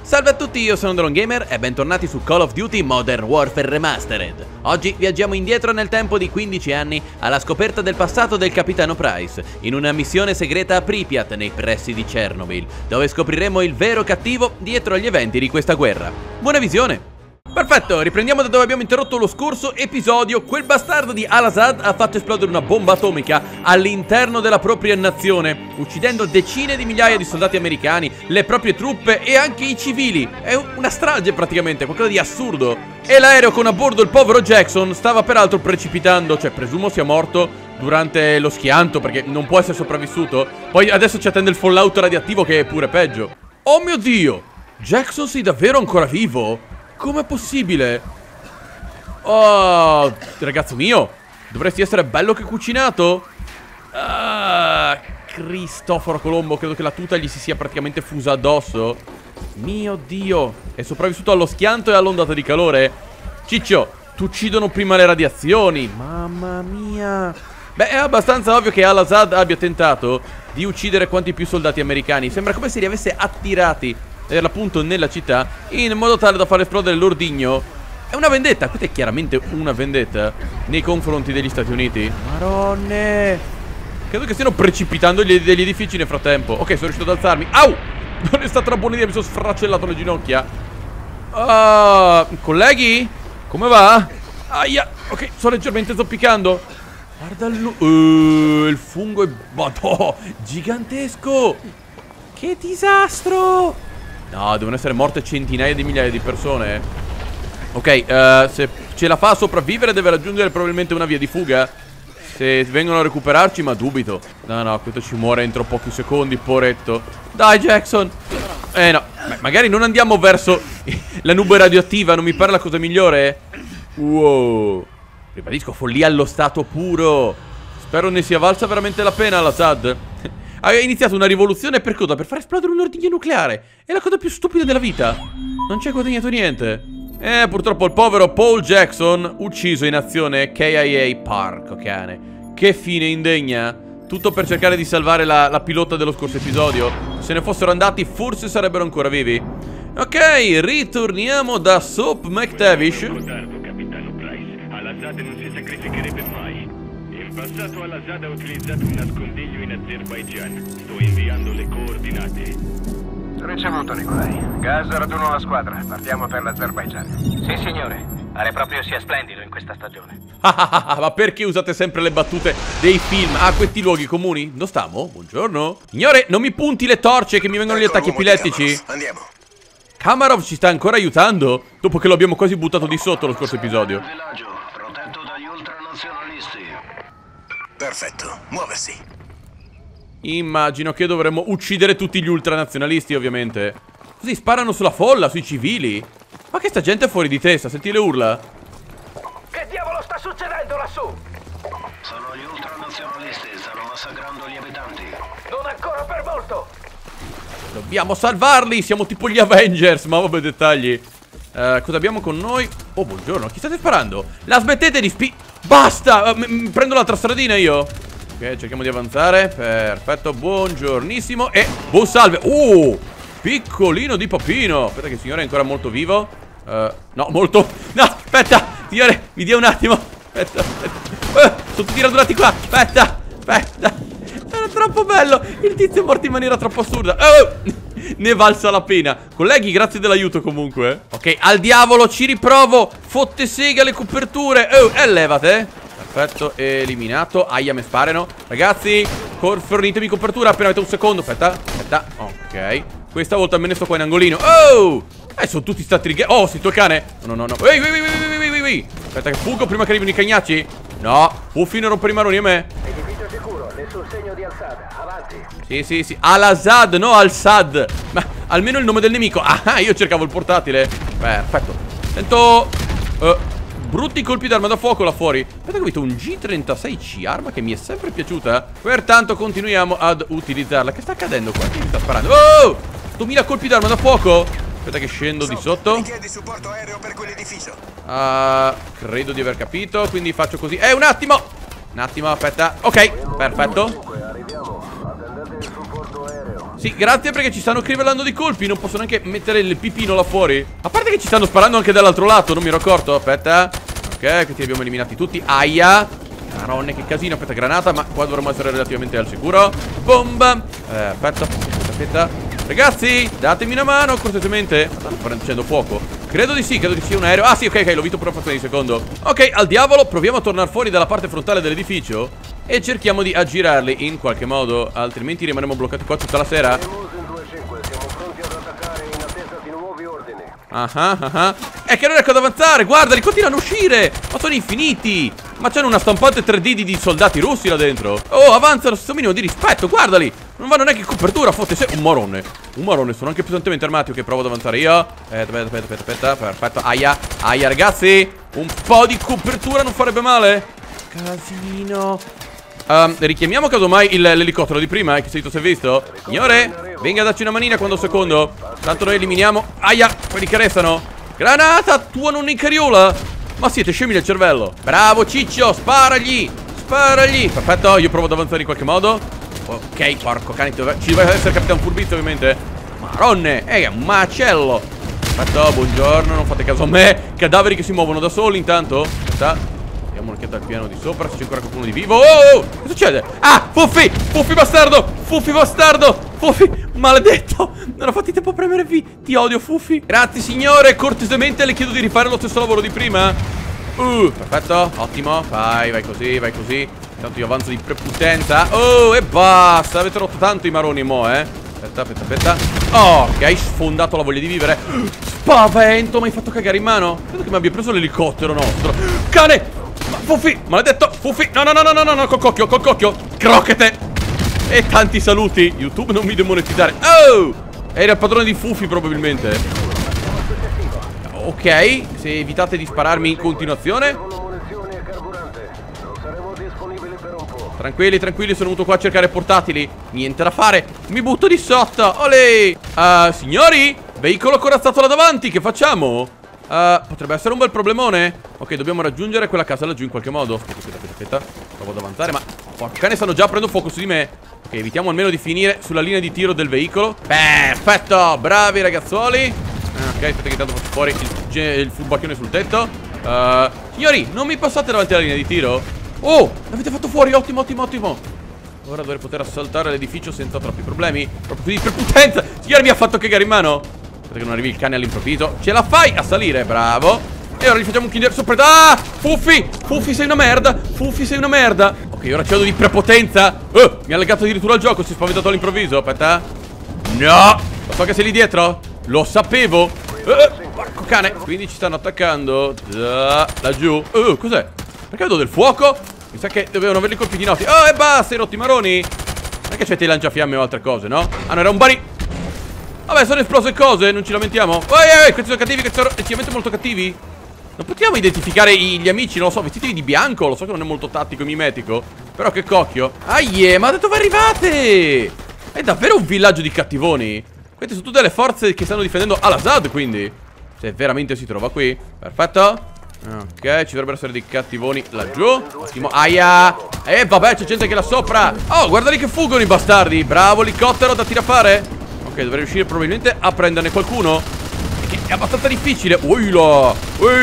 Salve a tutti, io sono DronGamer e bentornati su Call of Duty Modern Warfare Remastered. Oggi viaggiamo indietro nel tempo di 15 anni alla scoperta del passato del capitano Price, in una missione segreta a Pripyat nei pressi di Chernobyl, dove scopriremo il vero cattivo dietro agli eventi di questa guerra. Buona visione! Perfetto, riprendiamo da dove abbiamo interrotto lo scorso episodio. Quel bastardo di Al-Assad ha fatto esplodere una bomba atomica all'interno della propria nazione, uccidendo decine di migliaia di soldati americani, le proprie truppe e anche i civili. È una strage praticamente, qualcosa di assurdo. E l'aereo con a bordo il povero Jackson stava peraltro precipitando, cioè presumo sia morto durante lo schianto perché non può essere sopravvissuto. Poi adesso ci attende il fallout radioattivo che è pure peggio. Oh mio Dio, Jackson sei davvero ancora vivo? Com'è possibile? Oh, ragazzo mio, dovresti essere bello che cucinato. Cristoforo Colombo, credo che la tuta gli si sia praticamente fusa addosso. Mio Dio, è sopravvissuto allo schianto e all'ondata di calore. Ciccio, ti uccidono prima le radiazioni. Mamma mia. Beh, è abbastanza ovvio che Al-Assad abbia tentato di uccidere quanti più soldati americani. Sembra come se li avesse attirati appunto nella città, in modo tale da far esplodere l'ordigno. È una vendetta, questa è chiaramente una vendetta nei confronti degli Stati Uniti. Maronne, credo che stiano precipitando degli edifici nel frattempo. Ok, sono riuscito ad alzarmi. Au! Non è stata una buona idea, mi sono sfracellato le ginocchia. Colleghi? Come va? Aia, ok, sto leggermente zoppicando. Guarda il fungo è gigantesco. Che disastro! No, devono essere morte centinaia di migliaia di persone. Ok, se ce la fa a sopravvivere deve raggiungere probabilmente una via di fuga. Se vengono a recuperarci, ma dubito. No, questo ci muore entro pochi secondi, poretto. Dai, Jackson. No, magari non andiamo verso la nube radioattiva, non mi pare la cosa migliore. Wow. Ribadisco, follia allo stato puro. Spero ne sia valsa veramente la pena Al-Assad. Ha iniziato una rivoluzione per cosa? Per far esplodere un ordigno nucleare. È la cosa più stupida della vita. Non ci ha guadagnato niente. Purtroppo il povero Paul Jackson, ucciso in azione KIA. Porco cane. Che fine indegna. Tutto per cercare di salvare la pilota dello scorso episodio. Se ne fossero andati forse sarebbero ancora vivi. Ok, ritorniamo da Soap McTavish. Capitano Price, Al-Assad non si sacrificherebbe mai. In passato Al-Assad ha utilizzato un nascondiglio in Azerbaijan. Sto inviando le coordinate. Ricevuto, Nikolai. Gas, raduno la squadra. Partiamo per l'Azerbaijan. Sì, signore. Pare proprio sia splendido in questa stagione. Ma perché usate sempre le battute dei film a questi luoghi comuni? Dove stiamo? Buongiorno. Signore, non mi punti le torce che mi vengono gli attacchi epilettici. Andiamo. Kamarov ci sta ancora aiutando? Dopo che lo abbiamo quasi buttato di sotto lo scorso episodio. Villaggio, protetto dagli ultranazionalisti. Perfetto, muoversi. Immagino che dovremmo uccidere tutti gli ultranazionalisti, ovviamente. Così sparano sulla folla, sui civili. Ma che sta gente è fuori di testa, senti le urla? Che diavolo sta succedendo lassù? Sono gli ultranazionalisti, stanno massacrando gli abitanti. Non ancora per molto. Dobbiamo salvarli, siamo tipo gli Avengers. Ma vabbè, dettagli. Cosa abbiamo con noi? Oh, buongiorno, chi state sparando? La smettete di Basta, prendo l'altra stradina io. Ok, cerchiamo di avanzare. Perfetto, buongiornissimo. E buon salve. Piccolino di Papino. Aspetta che il signore è ancora molto vivo. No, molto. No, aspetta, signore, mi dia un attimo. Aspetta. Sono tutti radunati qua. Aspetta. Era troppo bello. Il tizio è morto in maniera troppo assurda. Ne valsa la pena. Colleghi, grazie dell'aiuto comunque. Ok, al diavolo, ci riprovo. Fotte sega le coperture. Levate. Perfetto, eliminato. Aia, me sparano. Ragazzi, fornitemi copertura appena avete un secondo. Aspetta. Ok, questa volta me ne sto qua in angolino. Sono tutti sta trigger. Oh, sei tuo cane. No. Ehi. Aspetta che fuggo prima che arrivino i cagnacci. No, può finire a rompere i maroni a me. Edificio sicuro, nessun segno di Al-Assad. Avanti. Sì. Al-Assad, no Al-Sad. Ma almeno il nome del nemico. Io cercavo il portatile. Perfetto. Sento brutti colpi d'arma da fuoco là fuori. Aspetta che ho visto un G36C, arma che mi è sempre piaciuta. Pertanto continuiamo ad utilizzarla. Che sta accadendo qua? Chi mi sta sparando? 2000 colpi d'arma da fuoco. Aspetta che scendo di sotto. Richiedi supporto aereo per quell'edificio. Credo di aver capito, quindi faccio così. Un attimo, aspetta. Ok, perfetto. Arriviamo. Attendete il supporto aereo. Sì, grazie perché ci stanno crivellando di colpi. Non posso neanche mettere il pipino là fuori. A parte che ci stanno sparando anche dall'altro lato. Non mi ero accorto, aspetta. Ok, questi li abbiamo eliminati tutti. Aia. Caronne, che casino. Aspetta, granata, ma qua dovremmo essere relativamente al sicuro. Bomba. Aspetta. Ragazzi, datemi una mano cortesemente. Stanno facendo fuoco. Credo di sì, credo che sia un aereo. Ah sì, ok, l'ho visto per una frazione di secondo. Ok, al diavolo, proviamo a tornare fuori dalla parte frontale dell'edificio e cerchiamo di aggirarli in qualche modo, altrimenti rimarremo bloccati qua tutta la sera. Siamo pronti ad attaccare in attesa di nuovi ordini. È che non riesco ad avanzare, guardali, continuano a uscire. Ma sono infiniti. Ma c'hanno una stampante 3D di soldati russi là dentro. Oh, avanzano, stesso minimo di rispetto, guardali. Non vanno neanche in copertura, fotte se un marone, sono anche pesantemente armati. Ok, provo ad avanzare io. Aspetta, perfetto. Aia, ragazzi. Un po' di copertura non farebbe male. Casino. Richiamiamo casomai l'elicottero di prima, che sei tu, sei visto? Signore, venga a darci una manina quando secondo. Tanto noi eliminiamo. Aia, quelli che restano. Granata, tua non in carriola. Ma siete scemi del cervello. Bravo Ciccio, sparagli. Perfetto, io provo ad avanzare in qualche modo. Ok, porco cane, ci deve essere capitano furbizio ovviamente. Maronne, è un macello. Perfetto, buongiorno, non fate caso a me. Cadaveri che si muovono da soli intanto. Aspetta, diamo un'occhiata al piano di sopra se c'è ancora qualcuno di vivo. Oh, che succede? Ah, Fuffi bastardo, Fuffi, maledetto. Non ho fatto tempo a premere V. Ti odio, Fuffi. Grazie signore, cortesemente le chiedo di rifare lo stesso lavoro di prima. Perfetto, ottimo. Vai così. Intanto io avanzo di prepotenza. Oh, e basta. Avete rotto tanto i maroni mo, Aspetta. Ok, sfondato la voglia di vivere. Spavento, mi hai fatto cagare in mano. Credo che mi abbia preso l'elicottero nostro. Cane! Ma Fuffi, maledetto, Fuffi. No, col cocchio. Crochete. E tanti saluti. YouTube non mi demonetizzare. Oh! Era il padrone di Fuffi probabilmente. Ok, se evitate di spararmi in continuazione. Tranquilli, sono venuto qua a cercare portatili. Niente da fare, mi butto di sotto. Olè. Signori, veicolo corazzato là davanti, che facciamo? Potrebbe essere un bel problemone. Ok, dobbiamo raggiungere quella casa laggiù in qualche modo. Aspetta, provo ad avanzare, ma porca cane, stanno già aprendo fuoco su di me. Ok, evitiamo almeno di finire sulla linea di tiro del veicolo. Perfetto, bravi ragazzuoli. Ok, aspetta che intanto faccio fuori il furbacchione sul tetto. Signori, non mi passate davanti alla linea di tiro? Oh, l'avete fatto fuori, ottimo. Ora dovrei poter assaltare l'edificio senza troppi problemi. Proprio così per potenza. Signore, mi ha fatto cagare in mano. Aspetta che non arrivi il cane all'improvviso. Ce la fai a salire, bravo. E ora gli facciamo un kinder sopra. Ah, Fuffi sei una merda. Ok, ora cedo di prepotenza. Mi ha legato addirittura al gioco, si è spaventato all'improvviso. Aspetta. No, lo so che sei lì dietro. Lo sapevo. Porco cane. Quindi ci stanno attaccando laggiù. Cos'è? Perché vedo del fuoco? Mi sa che dovevano averli colpiti noti. Oh, e basta, i rotti maroni. Non è che c'è dei lanciafiamme o altre cose, no? Ah, no, era un bari. Vabbè, sono esplose cose, non ci lamentiamo. Questi sono cattivi, questi sono effettivamente molto cattivi. Non possiamo identificare gli amici, non lo so, vestiti di bianco. Lo so che non è molto tattico e mimetico, però che cocchio. Ma da dove arrivate? È davvero un villaggio di cattivoni. Queste sono tutte le forze che stanno difendendo Al-Assad, quindi se veramente si trova qui. Perfetto. Ok, ci dovrebbero essere dei cattivoni laggiù. Ottimo, aia. Vabbè, c'è gente che là sopra. Oh, guardali che fuggono i bastardi. Bravo elicottero da tirapare. Ok, dovrei riuscire probabilmente a prenderne qualcuno, che è abbastanza difficile. Aspetta,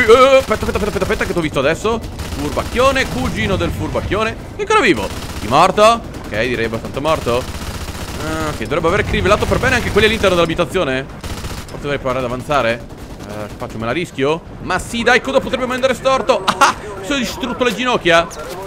che ti ho visto adesso. Furbacchione, cugino del furbacchione. È ancora vivo. Chi morto? Ok, direi abbastanza morto. Ok, dovrebbe aver crivellato per bene anche quelli all'interno dell'abitazione. Forse dovrei provare ad avanzare. Faccio, me la rischio? Ma sì, dai, cosa potrebbe mai andare storto? Mi sono distrutto le ginocchia.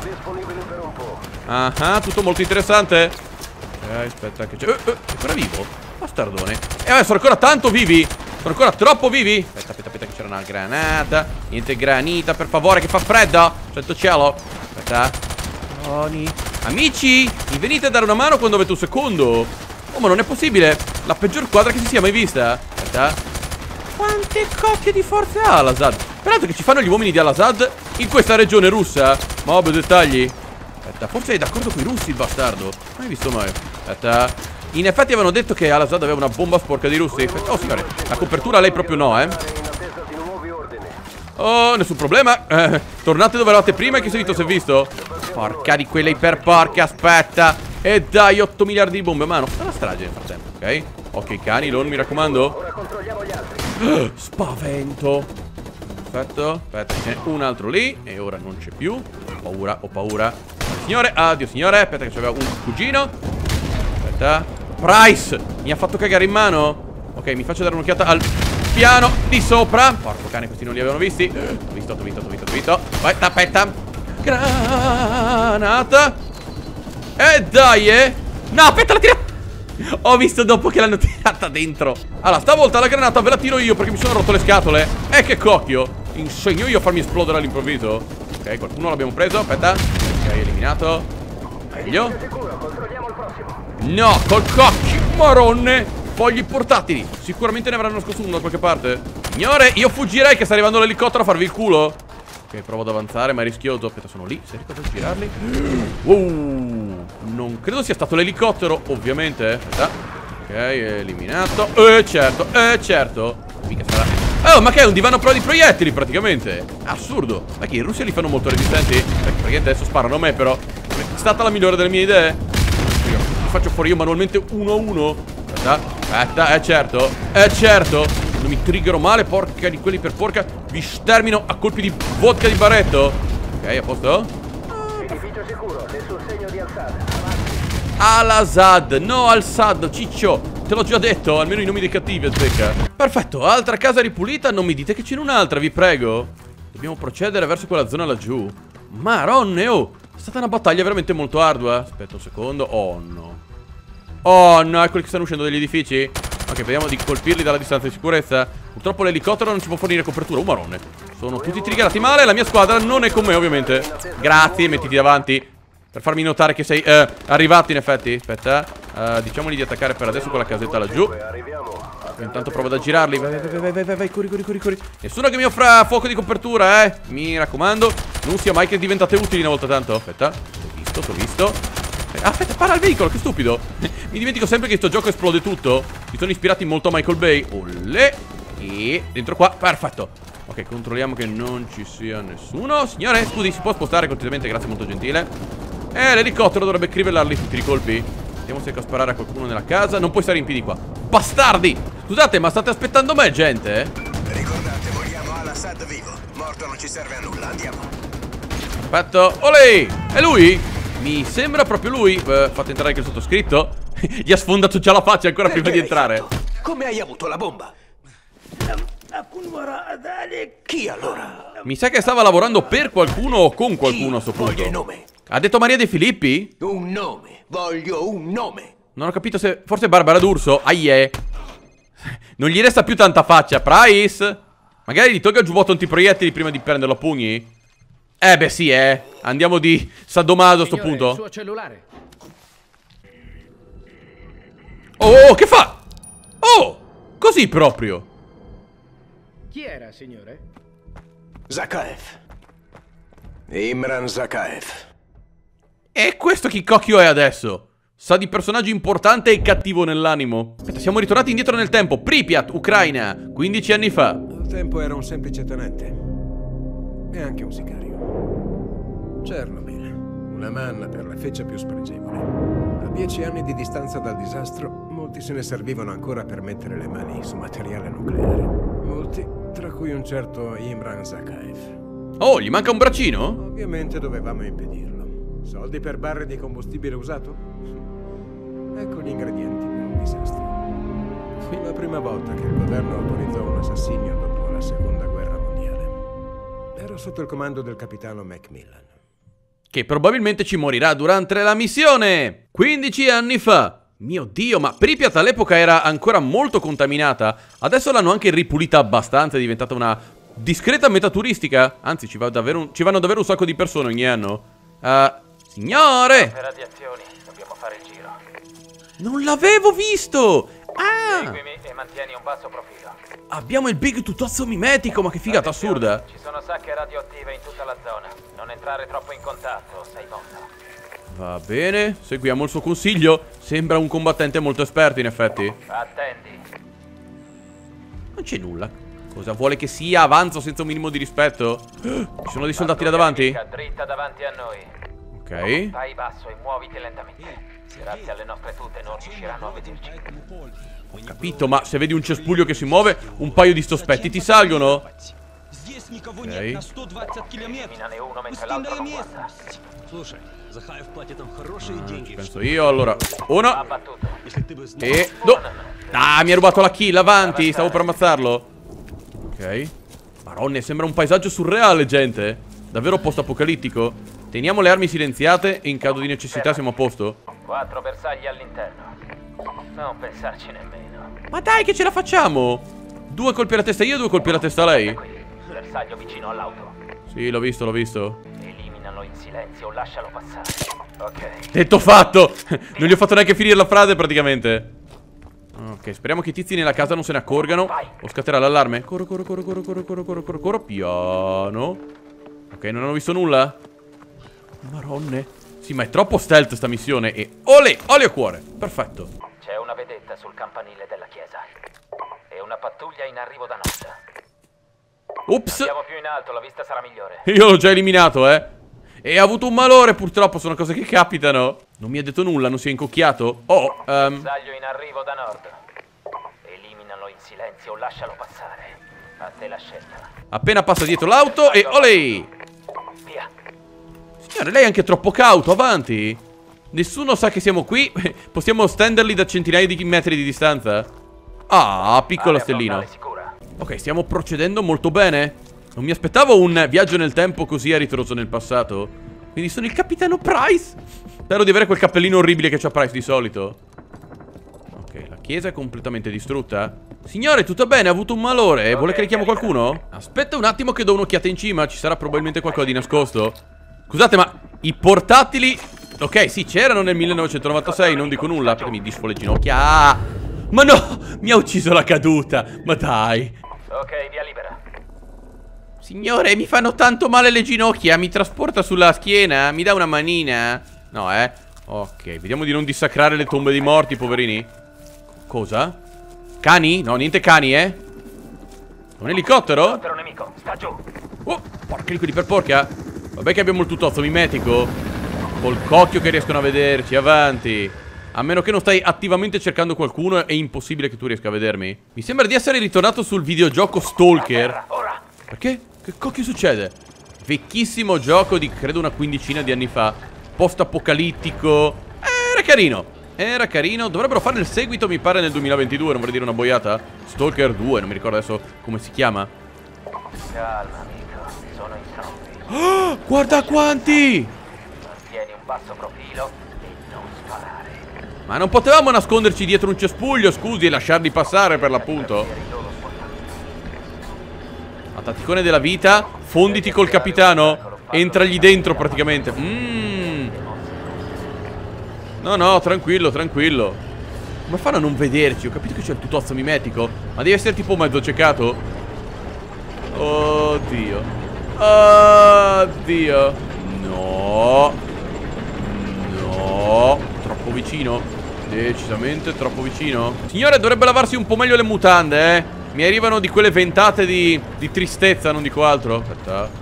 Tutto molto interessante. Aspetta che c'è. È ancora vivo? Bastardone. Sono ancora tanto vivi. Sono ancora troppo vivi. Aspetta che c'era una granata. Niente granita, per favore, che fa freddo. Sento cielo. Aspetta. Amici, mi venite a dare una mano quando avete un secondo. Oh, ma non è possibile. La peggior squadra che si sia mai vista. Aspetta. Quante cocche di forze ha Al-Assad? Peraltro che ci fanno gli uomini di Al-Assad in questa regione russa. Ma ovvio, dettagli. Aspetta, forse è d'accordo con i russi il bastardo. Mai visto mai. Aspetta. In effetti avevano detto che Al-Assad aveva una bomba sporca di russi. Oh signore, la copertura lei proprio no, Oh, nessun problema. Tornate dove eravate prima e chi si è visto? Porca di quella iperporca, aspetta. E dai, 8 miliardi di bombe a mano. strage nel frattempo, ok? Occhio ai cani, Lon, mi raccomando. Ora controlliamo gli altri. Spavento. Perfetto. Aspetta, ce n'è un altro lì. E ora non c'è più. Ho paura, ho paura. Signore, addio signore. Aspetta che c'aveva un cugino. Aspetta. Price, mi ha fatto cagare in mano. Ok, mi faccio dare un'occhiata al piano di sopra. Porco cane, questi non li avevano visti. Ho visto. Vai, tappetta. Granata. E dai, no, aspetta, la tira. Ho visto dopo che l'hanno tirata dentro. Allora, stavolta la granata ve la tiro io perché mi sono rotto le scatole. che cocchio. Insegno io a farmi esplodere all'improvviso. Ok, qualcuno l'abbiamo preso, aspetta. Ok, eliminato. Meglio. No, col cocchio, maronne. Fogli portatili. Sicuramente ne avranno nascosto uno da qualche parte. Signore, io fuggirei che sta arrivando l'elicottero a farvi il culo. Ok, provo ad avanzare, ma è rischioso. Aspetta, sono lì. Sei ricordato di girarli? Non credo sia stato l'elicottero, ovviamente. Aspetta. Ok, eliminato. Certo. Mica sarà. Oh, ma che è un divano pro di proiettili praticamente. Assurdo. Ma che in Russia li fanno molto resistenti? Perché adesso sparano a me, però. È stata la migliore delle mie idee. Li faccio fuori io manualmente uno a uno. Aspetta, certo. Non mi triggerò male, porca di quelli per porca. Vi stermino a colpi di vodka di baretto. Ok, a posto? Edificio sicuro, nessun segno di Al-Sad. Al-Assad, no Al-Sad, ciccio. Te l'ho già detto, almeno i nomi dei cattivi, azzecca. Perfetto, altra casa ripulita. Non mi dite che c'è un'altra, vi prego. Dobbiamo procedere verso quella zona laggiù. Maronne, oh. È stata una battaglia veramente molto ardua. Aspetta un secondo. Oh no, eccoli che stanno uscendo dagli edifici. Ok, vediamo di colpirli dalla distanza di sicurezza. Purtroppo l'elicottero non ci può fornire copertura. Marone. Sono tutti triggerati male. La mia squadra non è con me, ovviamente. Grazie, mettiti davanti per farmi notare che sei arrivato in effetti. Aspetta, diciamogli di attaccare per adesso quella casetta laggiù. Intanto provo ad aggirarli. Vai, corri. Nessuno che mi offra fuoco di copertura, mi raccomando. Non sia mai che diventate utili una volta tanto. Aspetta, t'ho visto. Aspetta, para il veicolo, che stupido. Mi dimentico sempre che sto gioco esplode tutto. Mi sono ispirati molto a Michael Bay. Olè. E dentro qua, perfetto. Ok, controlliamo che non ci sia nessuno. Signore, scusi, si può spostare cortesemente? Grazie, molto gentile. L'elicottero dovrebbe crivellarli tutti i colpi. Vediamo se riesco a sparare a qualcuno nella casa. Non puoi stare in piedi qua. Bastardi! Scusate, ma state aspettando me, gente? Ricordate, vogliamo Al-Assad vivo. Morto non ci serve a nulla, andiamo. Perfetto. Olè! È lui? Mi sembra proprio lui. Fate entrare anche il sottoscritto. Gli ha sfondato già la faccia ancora prima di entrare. Come hai avuto la bomba? Chi allora? Mi sa che stava lavorando per qualcuno o con qualcuno a sto punto. Voglio il nome. Ha detto Maria De Filippi? Un nome. Voglio un nome. Non ho capito se... Forse Barbara D'Urso. Aie. Non gli resta più tanta faccia. Price. Magari gli tolga il giubbotto antiproiettili prima di prenderlo a pugni. Beh sì, Andiamo di sadomaso a sto punto. Il suo cellulare. Oh, che fa? Oh, così proprio. Chi era, signore? Zakaev. Imran Zakaev. E questo chi cocchio è adesso? Sa di personaggio importante e cattivo nell'animo. Aspetta, siamo ritornati indietro nel tempo. Pripyat, Ucraina, 15 anni fa. Al tempo era un semplice tenente. E anche un sicario. Chernobyl, una manna per la feccia più spregevole. A 10 anni di distanza dal disastro, molti se ne servivano ancora per mettere le mani su materiale nucleare. Molti, tra cui un certo Imran Zakaev. Oh, gli manca un braccino? Ovviamente dovevamo impedirlo. Soldi per barre di combustibile usato? Ecco gli ingredienti per un disastro. Fu la prima volta che il governo autorizzò un assassinio dopo la seconda guerra mondiale. Ero sotto il comando del capitano Macmillan, che probabilmente ci morirà durante la missione. 15 anni fa. Mio Dio, ma Pripyat all'epoca era ancora molto contaminata. Adesso l'hanno anche ripulita abbastanza, è diventata una discreta meta turistica. Anzi, ci vanno davvero un sacco di persone ogni anno. Signore! Per radiazioni, dobbiamo fare il giro. Non l'avevo visto! Seguimi e mantieni un basso profilo. Abbiamo il Big Tutozzo mimetico, ma che figata assurda. Ci sono sacche radioattive in tutta la zona. Non entrare troppo in contatto, sei morto. Va bene, seguiamo il suo consiglio. Sembra un combattente molto esperto, in effetti. Attendi. Non c'è nulla. Cosa vuole che sia? Avanzo senza un minimo di rispetto. Ci sono dei soldati là davanti? Dritta davanti a noi. Ok. Stai basso e muoviti lentamente. Grazie alle nostre tute non riusciranno a vederci. Ho capito, ma se vedi un cespuglio che si muove, un paio di sospetti ti salgono? Ok. Eliminane uno mentre l'altro non guarda. Ci penso io, allora. Uno. Abbattuto. E... Ah, mi ha rubato la kill, avanti, stavo per ammazzarlo. Ok. Maronne, sembra un paesaggio surreale, gente. Davvero post-apocalittico. Teniamo le armi silenziate e in caso di necessità siamo a posto. 4 bersagli all'interno. Non pensarci nemmeno. Ma dai che ce la facciamo. 2 colpi alla testa io e 2 colpi alla testa lei. Qui, bersaglio vicino all'auto. Sì, l'ho visto, l'ho visto. Eliminalo in silenzio o lascialo passare. Ok. Detto fatto. Non gli ho fatto neanche finire la frase praticamente. Ok, speriamo che i tizi nella casa non se ne accorgano. O scatterà l'allarme. Corro. Piano. Ok, non hanno visto nulla. Maronne. Sì, ma è troppo stealth sta missione. E olè, olio a cuore. Perfetto. C'è una vedetta sul campanile della chiesa. E una pattuglia in arrivo da nord. Ops. Andiamo più in alto, la vista sarà migliore. Io l'ho già eliminato, E ha avuto un malore, purtroppo. Sono cose che capitano. Non mi ha detto nulla, non si è incocchiato. Oh, Bersaglio in arrivo da nord. Eliminalo in silenzio o lascialo passare. A te la scelta. appena passa dietro l'auto e olè. Via. Signore, lei è anche troppo cauto, avanti. Nessuno sa che siamo qui. Possiamo stenderli da centinaia di metri di distanza. Ah, piccolo stellino. Ok, stiamo procedendo molto bene. Non mi aspettavo un viaggio nel tempo così a ritroso nel passato. Quindi sono il capitano Price. Spero di avere quel cappellino orribile che c'ha Price di solito. Ok, la chiesa è completamente distrutta. Signore, tutto bene? Ha avuto un malore? Vuole che richiamo qualcuno? Aspetta un attimo che do un'occhiata in cima. Ci sarà probabilmente qualcosa di nascosto. Scusate, ma i portatili... Ok, sì, c'erano nel 1996, non dico nulla. Perché mi disfo le ginocchia. Ah! Ma no! Mi ha ucciso la caduta. Ma dai. Ok, via libera. Signore, mi fanno tanto male le ginocchia. Mi trasporta sulla schiena. Mi dà una manina. No, ok, vediamo di non dissacrare le tombe dei morti, poverini. Cosa? Cani? No, niente cani, Un elicottero? Elicottero nemico, sta giù. Oh, porca di per porca. Vabbè che abbiamo il tutozzo mimetico. Col cocchio che riescono a vederci, avanti. A meno che non stai attivamente cercando qualcuno, è impossibile che tu riesca a vedermi. Mi sembra di essere ritornato sul videogioco Stalker. Ora. Perché? Che cocchio succede? Vecchissimo gioco di credo una quindicina di anni fa. Post-apocalittico. Era carino. Era carino. Dovrebbero fare il seguito, mi pare, nel 2022. Non vorrei dire una boiata. Stalker 2, non mi ricordo adesso come si chiama. Calma, amico. Sono in troppi. Oh, guarda quanti! Mantieni un basso profilo e non sparare. Ma non potevamo nasconderci dietro un cespuglio, scusi, e lasciarli passare per l'appunto. A tatticone della vita, fonditi col capitano. Entragli dentro praticamente. No, tranquillo, tranquillo. Come fanno a non vederci? Ho capito che c'è il tutozzo mimetico, ma devi essere tipo mezzo ciecato. Oddio. Oddio. No. No. Troppo vicino. Decisamente troppo vicino. Signore, dovrebbe lavarsi un po' meglio le mutande, Mi arrivano di quelle ventate di tristezza, non dico altro. Aspetta.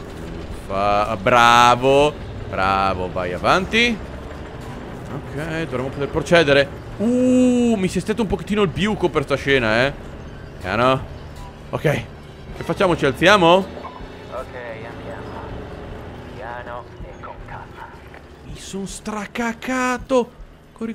Bravo. Bravo, vai avanti. Ok, dovremmo poter procedere. Mi si è stretto un pochettino il biuco per sta scena, Piano. Ok. Che facciamo? Ci alziamo? Ok, andiamo. Piano e con calma. Mi sono stracaccato. Corri.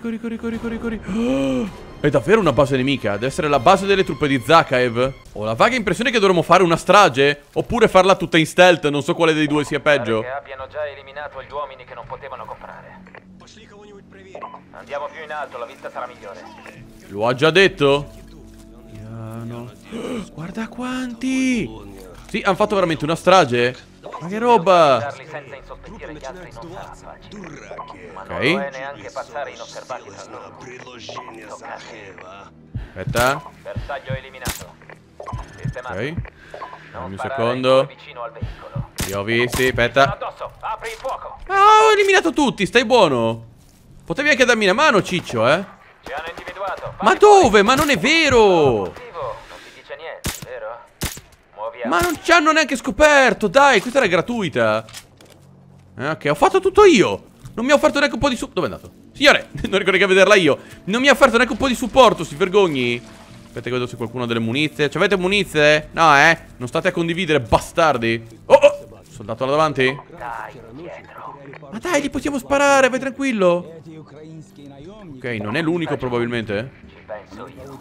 È davvero una base nemica. Deve essere la base delle truppe di Zakhaev. Ho la vaga impressione che dovremmo fare una strage, oppure farla tutta in stealth. Non so quale dei due sia peggio. Pare che abbiano già eliminato gli uomini che non potevano comprare. Andiamo più in alto, la vista sarà migliore. Lo ha già detto? Piano. Guarda quanti. Sì, hanno fatto veramente una strage. Ma che roba. Darli senza insospettire gli altri non sarà facile. Ma non Ok. lo è neanche passare inosservati tra loro. Toccate. Aspetta. Bersaglio eliminato. Sistemato. Ok. Non Un sparare secondo. ancora vicino al veicolo. Li ho visti, aspetta. Addosso, apri il fuoco. Ah, ho eliminato tutti, stai buono. Potevi anche darmi una mano, Ciccio, Ci hanno individuato. Ma dove? Ma non è vero. Non ti dice niente, vero? Muoviamo. Ma non ci hanno neanche scoperto, dai, questa era gratuita. Ok, ho fatto tutto io. Non mi ha offerto neanche un po' di supporto. Dove è andato? Signore, non ricordo che vederla io. Non mi ha offerto neanche un po' di supporto, si vergogni. Aspetta che vedo se qualcuno ha delle munizie. Ci avete munizie? No, non state a condividere, bastardi. Oh, oh, soldato là davanti. Dai, dietro. Ma dai, gli possiamo sparare, vai tranquillo. Ok, non è l'unico probabilmente. Ci penso io.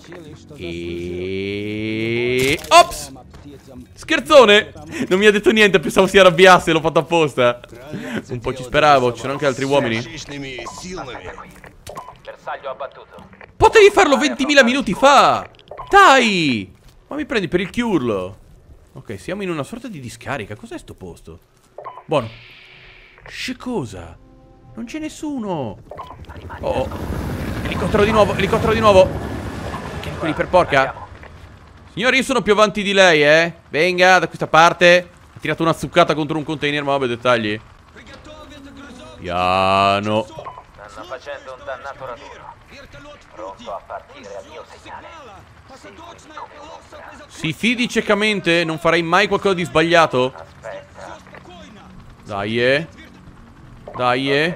E... Ops! Scherzone! Non mi ha detto niente, pensavo si arrabbiasse, l'ho fatto apposta. Un po' ci speravo, ci sono anche altri uomini. Bersaglio abbattuto. Potevi farlo 20.000 minuti fa! Dai! Ma mi prendi per il chiurlo. Ok, siamo in una sorta di discarica. Cos'è sto posto? Buono. Cosa? Non c'è nessuno. Oh, elicottero di nuovo, elicottero di nuovo. Ok, quelli per porca. Signori, io sono più avanti di lei, Venga, da questa parte. Ha tirato una zuccata contro un container, ma vabbè, dettagli. Piano. Stanno facendo un dannato raduno. Pronto a partire al mio segnale. Seguimi come un'ombra. Si fidi ciecamente, non farei mai qualcosa di sbagliato. Aspetta. Dai, dai. Via.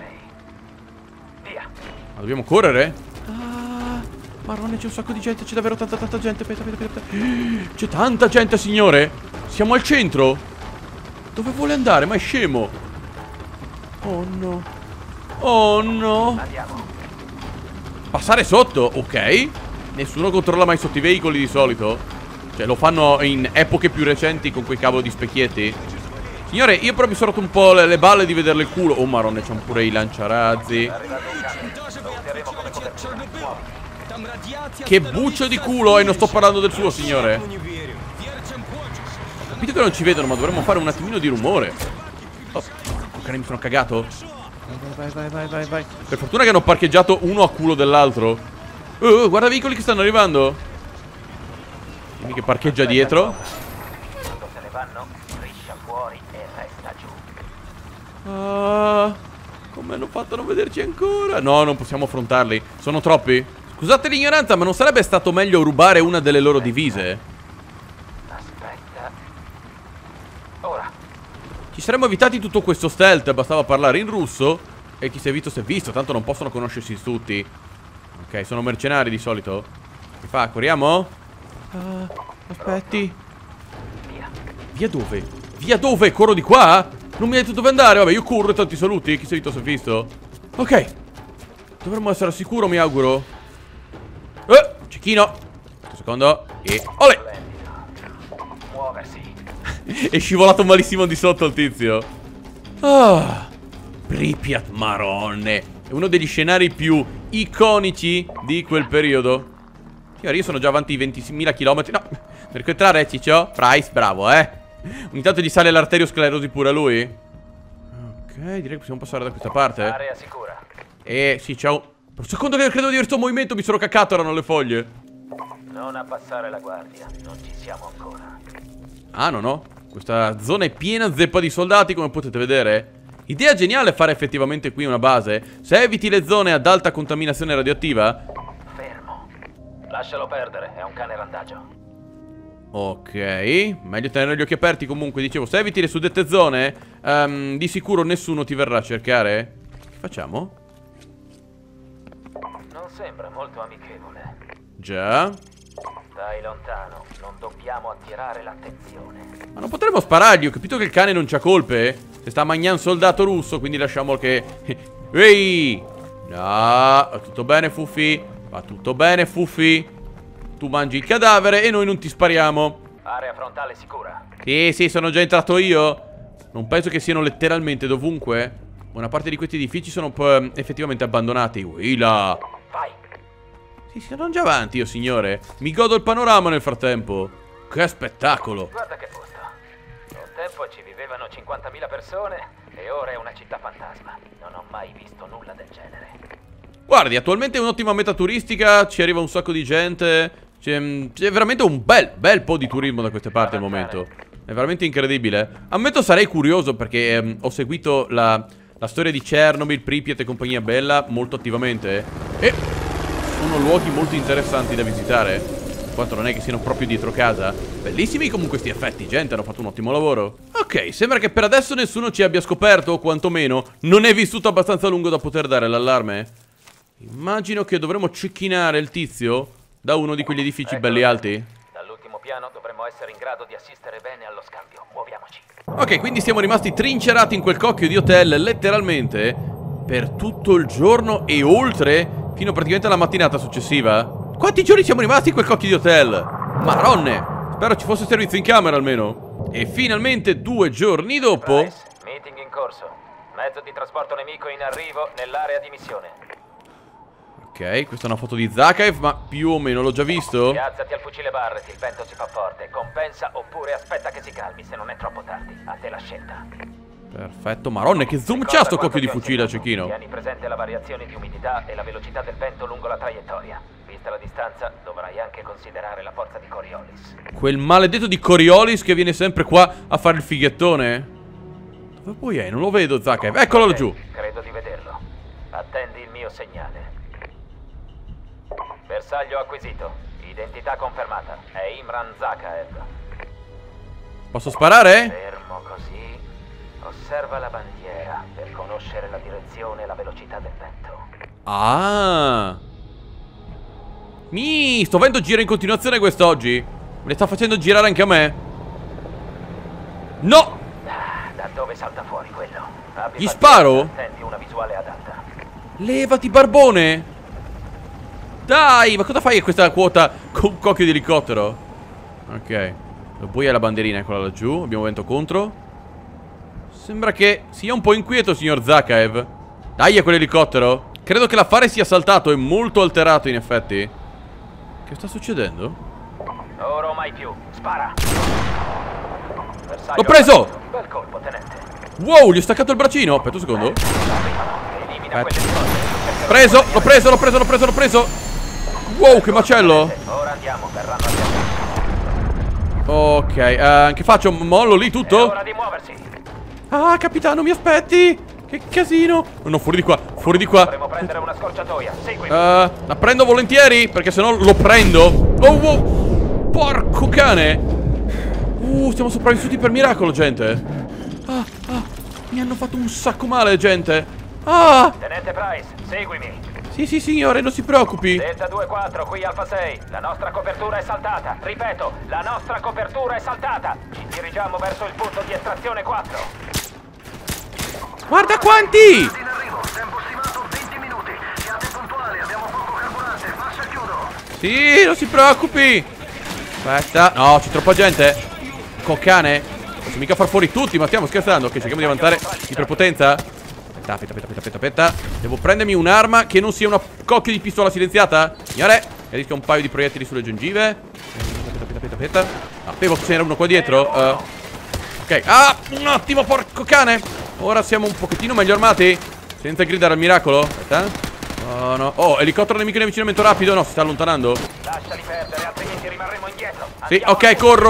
Ma dobbiamo correre? Ah, marrone, c'è un sacco di gente, c'è davvero tanta gente. Aspetta. C'è tanta gente, signore. Siamo al centro. Dove vuole andare? Ma è scemo. Oh no. Oh no. Andiamo. Passare sotto, ok. Nessuno controlla mai sotto i veicoli di solito. Cioè, lo fanno in epoche più recenti con quei cavolo di specchietti. Signore, io però mi sono rotto un po' le balle di vederle il culo. Oh marone, c'hanno pure i lanciarazzi. È arrivato un camion. Lo useremo come copertura. Muoviti. Che buccio di culo. E non sto parlando del suo, signore. Ho capito che non ci vedono, ma dovremmo fare un attimino di rumore. Oh, ok, mi sono cagato. Vai. Per fortuna che hanno parcheggiato uno a culo dell'altro. Guarda i veicoli che stanno arrivando. Dimmi che parcheggia dietro. Quando se ne vanno, striscia fuori e resta giù. Come hanno fatto a non vederci ancora? No, non possiamo affrontarli. Sono troppi. Scusate l'ignoranza, ma non sarebbe stato meglio rubare una delle loro divise? Aspetta. Ora. Ci saremmo evitati tutto questo stealth. Bastava parlare in russo e chi si è visto si è visto. Tanto non possono conoscersi tutti. Ok, sono mercenari di solito. Che fa? Corriamo? Aspetti. Via dove? Via dove? Corro di qua? Non mi hai detto dove andare? Vabbè, io corro e tanti saluti. Chi si è visto si è visto. Ok. Dovremmo essere al sicuro, mi auguro. Cecchino. Un secondo. E... Olè! Muoversi. È scivolato malissimo di sotto il tizio. Pripyat, marone. È uno degli scenari più iconici di quel periodo. Io sono già avanti i 20.000 km. No, per entrare, Ciccio. Price, bravo, Ogni tanto gli sale l'arteriosclerosi pure a lui. Ok, direi che possiamo passare da questa parte. Area sicura. Sì, ciao. Per un secondo che credo di aver visto un movimento, mi sono caccato, erano le foglie. Non abbassare la guardia, non ci siamo ancora. Ah, no. Questa zona è piena zeppa di soldati, come potete vedere. Idea geniale fare effettivamente qui una base. Se eviti le zone ad alta contaminazione radioattiva. Fermo. Lascialo perdere, è un cane randagio. Ok, meglio tenere gli occhi aperti comunque. Dicevo, se eviti le suddette zone, di sicuro nessuno ti verrà a cercare. Che facciamo? Non sembra molto amichevole. Già. Stai lontano, non dobbiamo attirare l'attenzione. Ma non potremmo sparargli, ho capito che il cane non c'ha colpe. Se sta mangiando un soldato russo, quindi lasciamo che... Ehi! No, va tutto bene, Fuffi. Va tutto bene, Fuffi. Tu mangi il cadavere e noi non ti spariamo. Area frontale sicura. Sì, sono già entrato io. Non penso che siano letteralmente dovunque. Buona parte di questi edifici sono effettivamente abbandonati. Uila. Vai. Sì, sono già avanti io, signore. Mi godo il panorama nel frattempo. Che spettacolo. Guarda che posto. Un tempo ci vivevano 50.000 persone e ora è una città fantasma. Non ho mai visto nulla del genere. Guardi, attualmente è un'ottima meta turistica. Ci arriva un sacco di gente. C'è veramente un bel po' di turismo da queste parti al momento. È veramente incredibile. Ammetto, sarei curioso perché ho seguito la storia di Chernobyl, Pripyat e compagnia bella molto attivamente. E sono luoghi molto interessanti da visitare. quanto non è che siano proprio dietro casa. Bellissimi comunque sti effetti, gente, hanno fatto un ottimo lavoro. Ok, sembra che per adesso nessuno ci abbia scoperto, o quantomeno non è vissuto abbastanza a lungo da poter dare l'allarme. Immagino che dovremo cecchinare il tizio da uno di quegli edifici belli alti. Dall'ultimo piano dovremmo essere in grado di assistere bene allo scambio. Muoviamoci. Ok, quindi siamo rimasti trincerati in quel cocchio di hotel letteralmente per tutto il giorno e oltre, fino praticamente alla mattinata successiva. Quanti giorni siamo rimasti in quel cocchio di hotel? Marronne! Spero ci fosse servizio in camera almeno. E finalmente 2 giorni dopo... Price, meeting in corso. Mezzo di trasporto nemico in arrivo nell'area di missione. Ok, questa è una foto di Zakhaev, ma più o meno l'ho già visto. Piazzati al fucile Barrett, il vento si fa forte. Compensa oppure aspetta che si calmi, se non è troppo tardi. A te la scelta. Perfetto, marronne, che zoom c'ha sto cocchio di fucile a cecchino. Tieni presente la variazione di umidità e la velocità del vento lungo la traiettoria. Vista la distanza, dovrai anche considerare la forza di Coriolis. Quel maledetto di Coriolis che viene sempre qua a fare il fighettone. Dove poi è? Non lo vedo, Zakhaev. Eccolo laggiù. Credo di vederlo. Attendi il mio segnale. Bersaglio acquisito. Identità confermata. È Imran Zakhaev. Posso sparare? Fermo così. Osserva la bandiera per conoscere la direzione e la velocità del vento. Ah. Sto vento gira in continuazione quest'oggi. Me le sta facendo girare anche a me. No! Da dove salta fuori quello? Abbi Gli sparo? Attendi una visuale adatta. Levati, barbone! Dai, ma cosa fai a questa quota con un cocchio di elicottero? Ok. Poi è la bandierina, eccola laggiù. Abbiamo vento contro. Sembra che sia un po' inquieto, signor Zakhaev. Dai a quell'elicottero. Credo che l'affare sia saltato e molto alterato, in effetti. Che sta succedendo? Ora o mai più. Spara. L'ho preso! Bel colpo, tenente. Wow, gli ho staccato il braccino. Aspetta un secondo. Elimina Preso, l'ho preso. Wow, che macello. Ora andiamo, verranno a te. Ok, che faccio? Mollo lì È tutto? ora di muoversi. Ah, capitano, mi aspetti? Che casino. No, fuori di qua. Dovremo prendere una scorciatoia. Seguimi. La prendo volentieri, perché sennò lo prendo. Oh, porco cane. Siamo sopravvissuti per miracolo, gente. Mi hanno fatto un sacco male, gente. Tenente Price, seguimi. Sì, signore, non si preoccupi. Delta 2-4, qui Alfa 6. La nostra copertura è saltata. Ripeto, la nostra copertura è saltata. Ci dirigiamo verso il punto di estrazione 4. Guarda quanti! In arrivo, tempo stimato 20 minuti. Siate puntuali, abbiamo poco carburante. Passa e chiudo. Sì, non si preoccupi. Aspetta, no, c'è troppa gente. Coccane. Non posso mica far fuori tutti, ma stiamo scherzando. Ok, cerchiamo di avanzare di prepotenza. Aspetta. Devo prendermi un'arma che non sia una cocchio di pistola silenziata. Signore, che rischia un paio di proiettili sulle gengive. Aspetta. Sapevo che c'era uno qua dietro. Ok, un attimo, porco cane. Ora siamo un pochettino meglio armati. Senza gridare al miracolo. Aspetta. Oh no. Elicottero nemico in avvicinamento rapido. No, si sta allontanando. Lasciali perdere, altrimenti rimarremo indietro. Sì, ok, corro.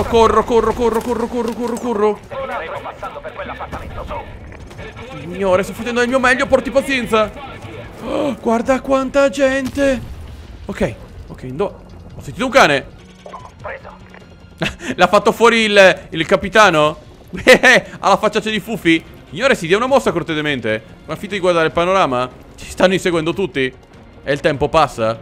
Termineremo passando per quell'appartamento, su. Signore, sto facendo del mio meglio, porti pazienza. Guarda quanta gente. Ok, ho sentito un cane. Preso. L'ha fatto fuori il capitano. Ha la facciaccia di Fufi. Signore, si dia una mossa cortesemente. Ma finta di guardare il panorama. Ci stanno inseguendo tutti. E il tempo passa.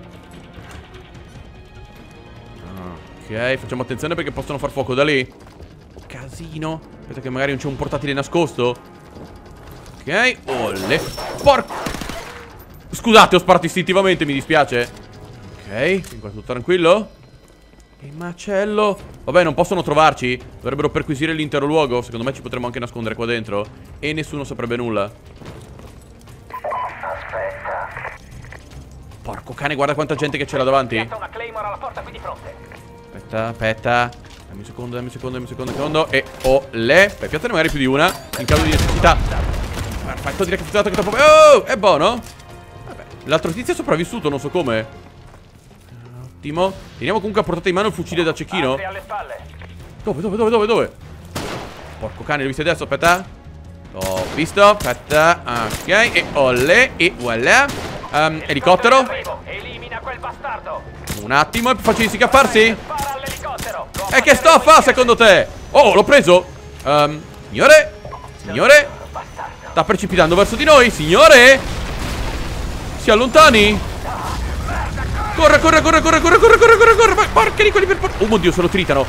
Ok, facciamo attenzione perché possono far fuoco da lì. Casino. Aspetta che magari non c'è un portatile nascosto. Ok, olle. Porco. Scusate, ho sparato istintivamente, mi dispiace. Ok, qua tutto tranquillo. Che macello. Vabbè, non possono trovarci. Dovrebbero perquisire l'intero luogo. Secondo me ci potremmo anche nascondere qua dentro. E nessuno saprebbe nulla. Aspetta. Porco cane, guarda quanta gente che c'era davanti. Piazza una Claymore alla porta qui di fronte. Aspetta. Dammi un secondo. E olle. Beh, piazzane magari più di una in caso di necessità. Perfetto, direi che è funzionato anche troppo. Oh, è buono. Vabbè, l'altro tizio è sopravvissuto, non so come. Ottimo. Teniamo comunque a portata in mano il fucile da cecchino. Altri alle spalle. Dove? Porco cane, l'ho visto adesso, aspetta. L'ho visto, aspetta. Ok, e olle. E voilà. Elicottero. Elimina quel bastardo. Un attimo, è più facile di scapparsi? Spara all'elicottero. E che stoffa secondo te? Oh, l'ho preso. Signore? Signore? Sta precipitando verso di noi, signore? Si allontani? Corre, corre, corre, corre, corre, corre, corre, corre, corre. Porca di quelli per... Oh mio Dio, se lo tritano.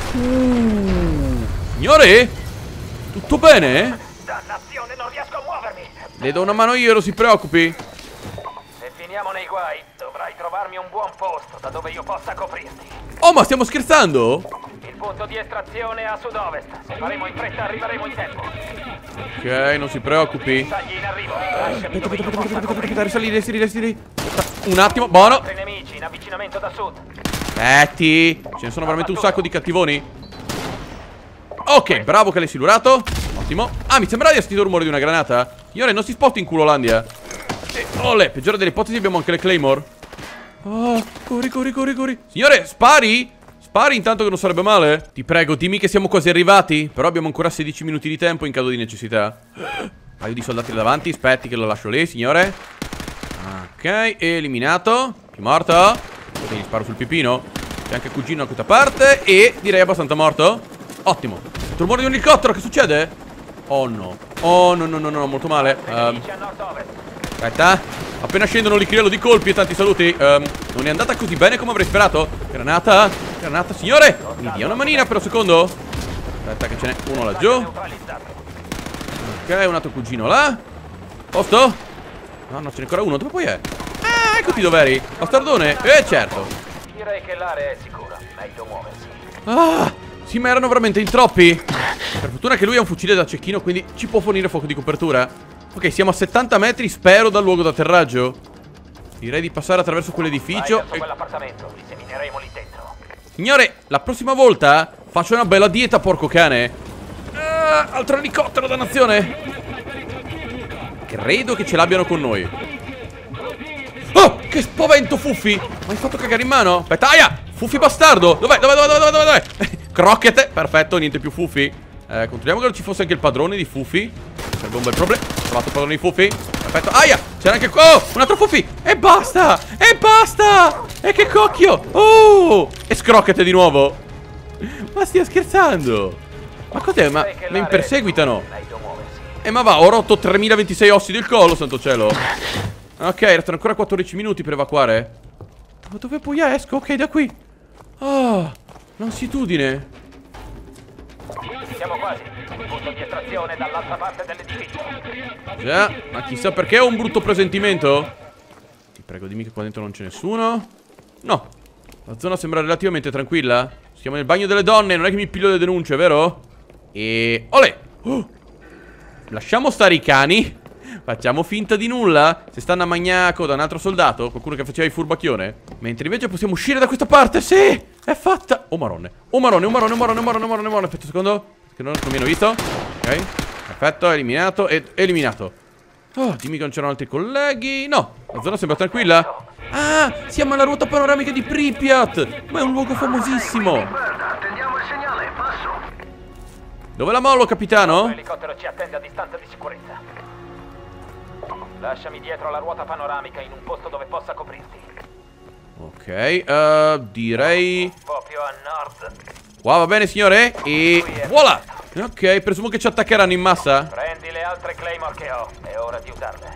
Signore? Tutto bene? Dannazione, non riesco a muovermi. Le do una mano io, non si preoccupi. Se finiamo nei guai, dovrai trovarmi un buon posto da dove io possa coprirti. Oh, ma stiamo scherzando? Il punto di estrazione è a sud-ovest. Se faremo in fretta arriveremo in tempo. Ok, non si preoccupi. Tagli in arrivo. Lasciami dove io possa coprirti. Risalire. Un attimo, buono. Altri nemici in avvicinamento da sud. Aspetti. Ce ne sono veramente un sacco di cattivoni. Ok, bravo che l'hai silurato. Ottimo. Ah, mi sembrava di aver sentito il rumore di una granata. Signore, non si sposti in culo Landia. Ole, peggiore delle ipotesi abbiamo anche le Claymore. Oh, corri, corri, corri, corri. Signore, spari. Spari intanto che non sarebbe male. Ti prego, dimmi che siamo quasi arrivati. Però abbiamo ancora 16 minuti di tempo in caso di necessità. Paio di soldati là davanti. Aspetti che lo lascio lì, signore. Ok, eliminato. Chi morto? Ok, gli sparo sul pipino. C'è anche cugino da questa parte. E direi abbastanza morto. Ottimo. Il rumore di un elicottero, che succede? Oh no. Oh no, no, no, no, molto male. Nemici a nord-ovest. Aspetta. Appena scendono li criello di colpi e tanti saluti. Non è andata così bene come avrei sperato. Granata. Granata, signore. Mi dia una manina per un secondo. Aspetta che ce n'è uno laggiù. Ok, un altro cugino là. Posto? No, no, ce n'è ancora uno. Dove poi è? Ah, eccoti dov'eri. Bastardone. Certo. Direi che l'area è sicura. Meglio muoversi. Ah, sì, ma erano veramente in troppi. Per fortuna che lui ha un fucile da cecchino, quindi ci può fornire fuoco di copertura. Ok, siamo a 70 metri, spero, dal luogo d'atterraggio. Direi di passare attraverso quell'edificio. Quell'appartamento, li semineremo lì dentro. Signore, la prossima volta faccio una bella dieta, porco cane. Altro elicottero, dannazione. Credo che ce l'abbiano con noi. Oh, che spavento, Fuffi. Mi hai fatto cagare in mano? Aspetta, aia, Fuffi bastardo. Dov'è? Dov'è? Crocchete, perfetto, niente più Fuffi. Controlliamo che non ci fosse anche il padrone di Fuffi. Sarebbe un bel problema. Ho trovato il padrone di Fuffi. Perfetto, aia, c'era anche... Oh, un altro Fuffi. E basta, e basta. E che cocchio. Oh, e scrocchete di nuovo. Ma stia scherzando? Ma cos'è? Ma mi perseguitano. Ma va, ho rotto 3026 ossi del collo, santo cielo. Ok, restano ancora 14 minuti per evacuare. Ma dove poi esco? Ok, da qui. Oh, lansitudine. Siamo quasi. Punto di estrazione dall'altra parte dell'edificio. Già, ma chissà perché ho un brutto presentimento. Ti prego, dimmi che qua dentro non c'è nessuno. No, la zona sembra relativamente tranquilla. Siamo nel bagno delle donne, non è che mi piglio le denunce, vero? E... Olè! Lasciamo stare i cani. Facciamo finta di nulla. Se stanno a magnaco da un altro soldato, qualcuno che faceva il furbacchione. Mentre invece possiamo uscire da questa parte. Sì, è fatta. Oh marone. Oh marone, oh marone, oh marone, oh marone, oh marone. Aspetta un secondo, che non mi hanno visto. Ok, perfetto, eliminato. Ed eliminato. Oh, dimmi che non c'erano altri colleghi. No, la zona sembra tranquilla. Ah, siamo alla ruota panoramica di Pripyat. Ma è un luogo famosissimo. Guarda, attendiamo il segnale, passo. Dove la mollo, capitano? L'elicottero ci attende a distanza di sicurezza. Lasciami dietro la ruota panoramica in un posto dove possa coprirti. Ok, direi... Un po' più a nord. Qua va bene, signore? E... voilà! Ok, presumo che ci attaccheranno in massa. Prendi le altre Claymore che ho. È ora di usarle.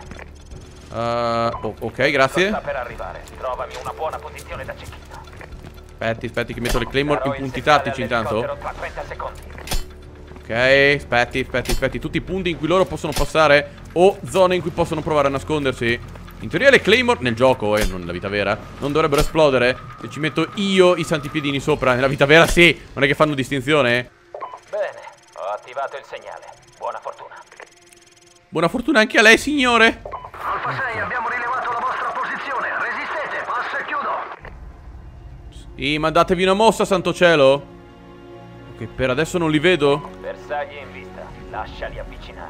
Ok, grazie. Sta per arrivare. Trovami una buona posizione da cecchino. Aspetti che metto le Claymore in punti tattici intanto. Tra 30 secondi. Ok, aspetti. Tutti i punti in cui loro possono passare o zone in cui possono provare a nascondersi. In teoria le Claymore nel gioco, non nella vita vera, non dovrebbero esplodere se ci metto io i santi piedini sopra. Nella vita vera sì, non è che fanno distinzione. Bene, ho attivato il segnale. Buona fortuna. Buona fortuna anche a lei, signore. Alfa 6, abbiamo rilevato la vostra posizione. Resistete, passo e chiudo. Sì, ma datevi una mossa, santo cielo. Ok, per adesso non li vedo. Bersagli in vista, lasciali avvicinare.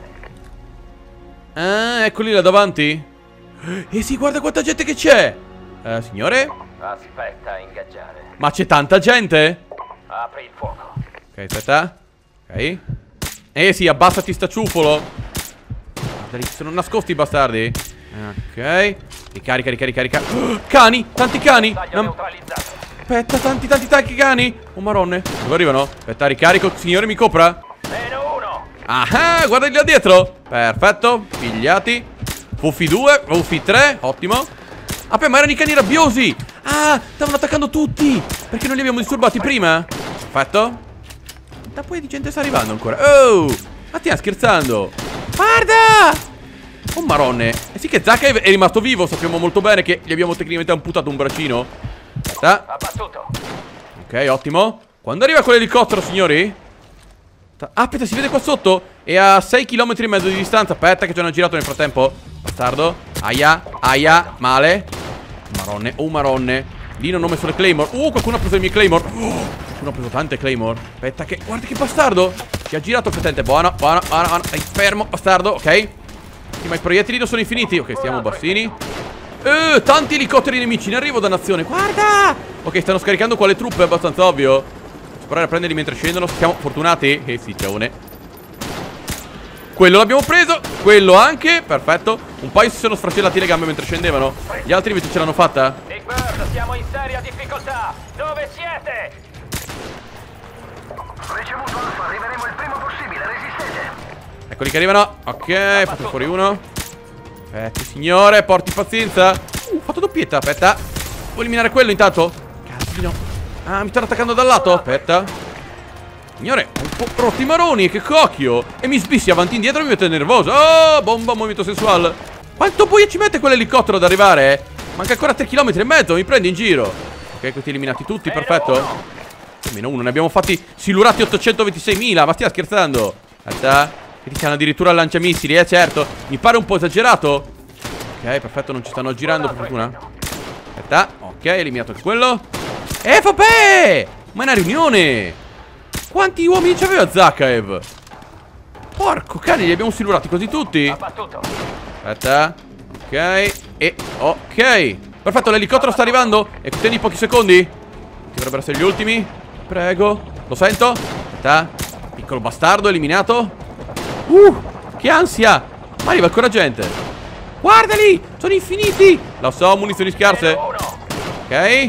Ah, eccoli là davanti. Sì, guarda quanta gente che c'è. Signore? Aspetta a ingaggiare. Ma c'è tanta gente? Apri il fuoco. Ok, aspetta. Ok. Sì, abbassati sta ciuffolo. Guarda lì, sono nascosti i bastardi. Ok. Ricarica, ricarica. Cani, tanti cani. Taglio neutralizzato. Aspetta, tanti cani. Oh maronne, dove arrivano? Aspetta, ricarico, signore mi copra. -1. Ah, guarda lì da dietro. Perfetto, pigliati. Fuffi 2, Fuffi 3, ottimo. Ah, beh, ma erano i cani rabbiosi. Ah, stavano attaccando tutti. Perché non li abbiamo disturbati prima? Perfetto. Da poi di gente sta arrivando ancora. Oh, ma stiamo scherzando. Guarda. Oh maronne. E sì che Zakhaev è rimasto vivo. Sappiamo molto bene che gli abbiamo tecnicamente amputato un braccino. Aspetta. Abbattuto. Ok, ottimo. Quando arriva quell'elicottero, signori? Ah, aspetta, si vede qua sotto. È a 6 km e mezzo di distanza. Aspetta che ci hanno girato nel frattempo. Bastardo. Aia, aia, male. Maronne, oh maronne. Lì non ho messo le Claymore. Qualcuno ha preso le mie Claymore. Qualcuno ha preso tante Claymore. Aspetta che, guarda che bastardo. Ci ha girato fetente. Buono. Stai fermo, bastardo, ok. Sì, ma i proiettili non sono infiniti. Ok, stiamo bassini. Tanti elicotteri nemici in arrivo, dannazione. Guarda. Ok, stanno scaricando qua le truppe, è abbastanza ovvio. Sparare a prenderli mentre scendono. Siamo fortunati. Sì, ciaone. Quello l'abbiamo preso. Quello anche. Perfetto. Un paio si sono sfracellati le gambe mentre scendevano. Gli altri invece ce l'hanno fatta. Big Bird, siamo in seria difficoltà. Dove siete? Ricevuto Alfa, arriveremo il prima possibile, resistete. Eccoli che arrivano. Ok, fatto fuori uno. Aspetta, signore, porti pazienza. Ho fatto doppietta, aspetta. Vuoi eliminare quello intanto? Cazzino. Ah, mi stanno attaccando dal lato. Aspetta. Signore, un po' rotti maroni, che cocchio. E mi sbissi avanti e indietro e mi mette nervoso. Oh, bomba, movimento sensuale. Quanto poi ci mette quell'elicottero ad arrivare? Manca ancora 3 km e mezzo, mi prendi in giro. Ok, questi eliminati tutti, perfetto. Almeno uno, ne abbiamo fatti silurati 826.000, ma stia scherzando. Aspetta. Questi c'hanno addirittura il lanciamissili, certo. Mi pare un po' esagerato. Ok, perfetto, non ci stanno girando, per fortuna. Aspetta, ok, eliminato anche quello. Vabbè! Ma è una riunione! Quanti uomini c'aveva Zakhaev? Porco cane, li abbiamo silurati quasi tutti. Abbattuto. Aspetta. Ok. E ok. Perfetto, l'elicottero sta arrivando. E tieni pochi secondi. Dovrebbero essere gli ultimi. Prego. Lo sento. Aspetta. Piccolo bastardo, eliminato. Che ansia. Ma arriva ancora gente. Guardali, sono infiniti. Lo so, munizioni scarse. Ok.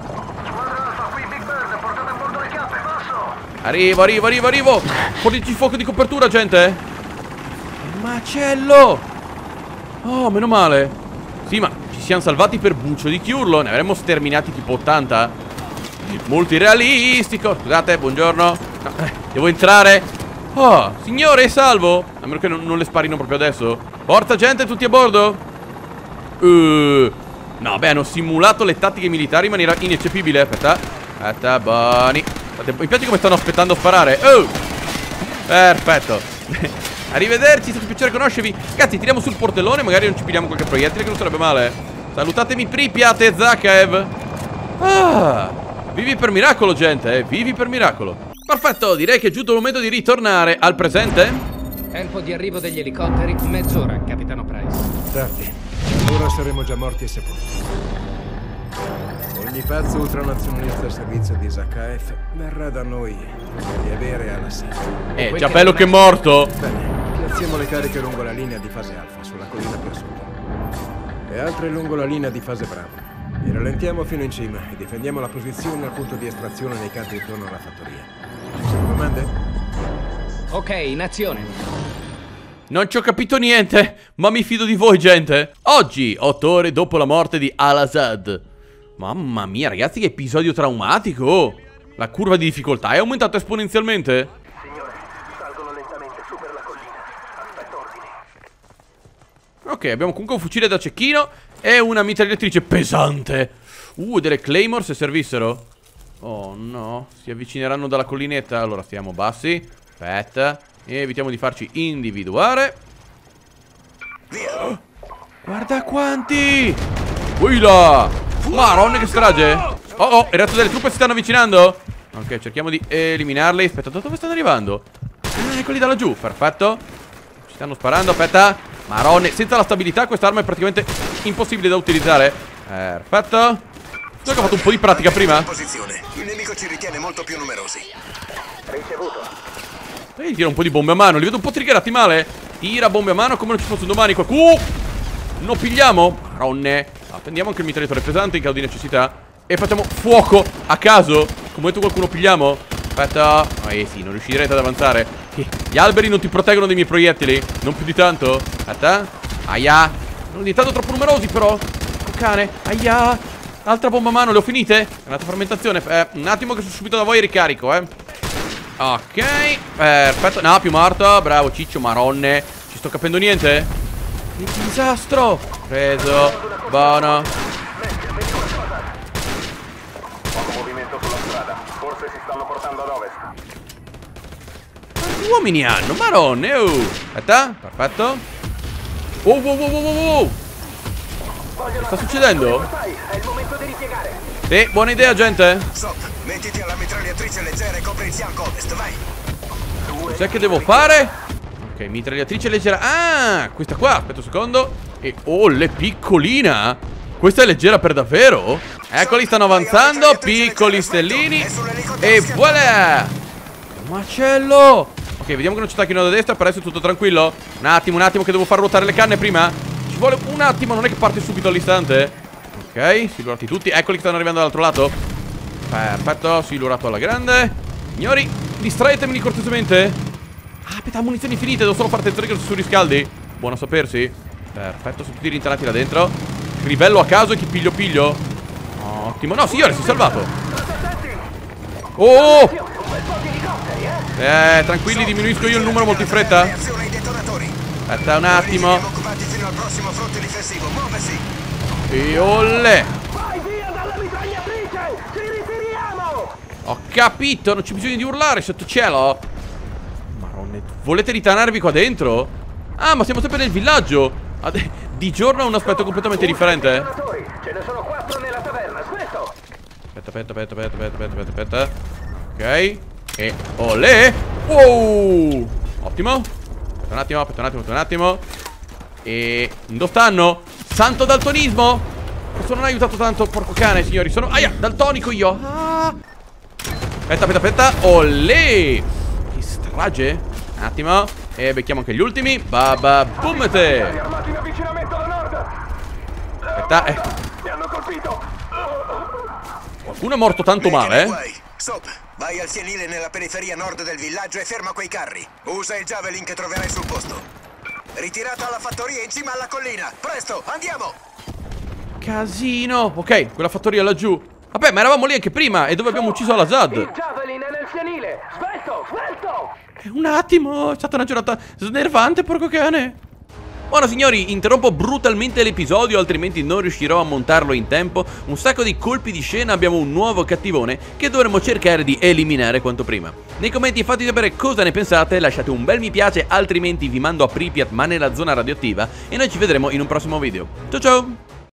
Arrivo. Fornici fuoco di copertura, gente. Macello. Oh, meno male. Sì, ma ci siamo salvati per buccio di chiurlo. Ne avremmo sterminati tipo 80. Molto irrealistico. Scusate, buongiorno. No, devo entrare. Oh, signore, salvo. A meno che non le sparino proprio adesso. Porta gente, tutti a bordo. No, beh, hanno simulato le tattiche militari in maniera ineccepibile. Aspetta, buoni. Mi piace come stanno aspettando a sparare. Perfetto. Arrivederci, è stato un piacere conoscervi. Ragazzi, tiriamo sul portellone. Magari non ci pigliamo qualche proiettile, che non sarebbe male. Salutatemi Pripyat e Zakhaev. Vivi per miracolo, gente, vivi per miracolo. Perfetto, direi che è giunto il momento di ritornare al presente. Tempo di arrivo degli elicotteri, mezz'ora, capitano Price. Tardi. Ora saremo già morti e sepolti. Ogni pazzo ultranazionalista al servizio di Zakhaev verrà da noi di avere alla sede. Già bello che è morto. Bene, piazziamo le cariche lungo la linea di fase alfa sulla collina più a sud e altre lungo la linea di fase bravo. E rallentiamo fino in cima e difendiamo la posizione al punto di estrazione nei campi intorno alla fattoria. Ci sono domande? Ok, in azione. Non ci ho capito niente, ma mi fido di voi, gente. Oggi, 8 ore dopo la morte di Al-Assad. Mamma mia, ragazzi, che episodio traumatico. La curva di difficoltà è aumentata esponenzialmente. Signore, salgono lentamente su per la collina. Aspetto ordini. Ok, abbiamo comunque un fucile da cecchino e una mitragliatrice pesante. Delle Claymore se servissero. Oh no, si avvicineranno dalla collinetta. Allora stiamo bassi. Aspetta. E evitiamo di farci individuare. Via. Guarda quanti. Uila. Maronna, che strage. Oh, il resto delle truppe si stanno avvicinando. Ok, cerchiamo di eliminarli. Aspetta, da dove stanno arrivando? Eccoli da laggiù, perfetto. Ci stanno sparando, aspetta. Marone, senza la stabilità quest'arma è praticamente impossibile da utilizzare. Perfetto. Tu hai fatto un po' di pratica prima? Posizione. Il nemico ci ritiene molto più numerosi. Ricevuto. Tira un po' di bombe a mano, li vedo un po' triggerati male. Tira bombe a mano come non ci fosse un domani. Lo pigliamo. Maronne. Prendiamo anche il mitragliatore pesante in caso di necessità. E facciamo fuoco a caso. Come tu qualcuno pigliamo. Aspetta. Sì, non riuscirete ad avanzare. Gli alberi non ti proteggono dai miei proiettili. Non più di tanto. Aspetta. Aia. Sono diventati troppo numerosi però. Cane. Aia. Altra bomba a mano, le ho finite? È andata fermentazione. Un attimo che sono subito da voi e ricarico, Ok. Perfetto. No, più morto. Bravo Ciccio, maronne. Ci sto capendo niente? Che disastro. Preso. Buono. Poco movimento sulla strada. Forse si stanno portando ad ovest. Quanti uomini hanno? Maronne. Aspetta. Perfetto. Wow. Che sta succedendo? È il momento di ripiegare. Sì, buona idea, gente. Sop, mettiti alla mitragliatrice leggera e copri il fianco ovest, vai. Cos'è che devo fare? Ok, mitragliatrice leggera. Ah, questa qua, aspetta un secondo. E le piccolina. Questa è leggera per davvero? Eccoli, stanno avanzando. Piccoli stellini. E voilà. Macello. Ok, vediamo che non ci attacchino da destra. Per adesso è tutto tranquillo. Un attimo che devo far ruotare le canne prima. Ci vuole un attimo, non è che parte subito all'istante. Ok, silurati tutti. Eccoli che stanno arrivando dall'altro lato. Perfetto, silurato alla grande. Signori, distraetemi cortesemente. Aspetta, munizioni finite. Devo solo fare attenzione che non si surriscaldi. Buono a sapersi. Perfetto, sono tutti rintanati là dentro. Crivello a caso e chi piglio. Ottimo. No, signore, si è salvato. Tranquilli, diminuisco io il numero molto in fretta. Aspetta un attimo. E olle. Vai via dalla mitragliatrice! Ci ritiriamo! Ho capito, non c'è bisogno di urlare sotto cielo. Marone, volete ritanarvi qua dentro? Ah, ma siamo sempre nel villaggio. Di giorno ha un aspetto completamente differente. Ce ne sono 4 nella taverna, smesso! Aspetta. Ok. E olè. Wow. Ottimo. Aspetta un attimo. E dove stanno? Santo daltonismo. Questo non ha aiutato tanto, porco cane, signori. Sono daltonico io. Aspetta. Olè. Che strage. Un attimo. E becchiamo anche gli ultimi. Baba boomete. Armati in avvicinamento da nord! Aspetta. Mi hanno colpito! Qualcuno è morto tanto male, Stop, vai al fienile nella periferia nord del villaggio e ferma quei carri. Usa il javelin che troverai sul posto. Ritirata alla fattoria in cima alla collina. Presto, andiamo! Casino. Ok, quella fattoria laggiù. Vabbè, ma eravamo lì anche prima. E dove abbiamo ucciso Al-Assad? Il javelin è nel fienile! Svelto! Un attimo, è stata una giornata snervante, porco cane. Ora signori, interrompo brutalmente l'episodio, altrimenti non riuscirò a montarlo in tempo. Un sacco di colpi di scena, abbiamo un nuovo cattivone che dovremo cercare di eliminare quanto prima. Nei commenti fate sapere cosa ne pensate, lasciate un bel mi piace, altrimenti vi mando a Pripyat ma nella zona radioattiva. E noi ci vedremo in un prossimo video. Ciao ciao!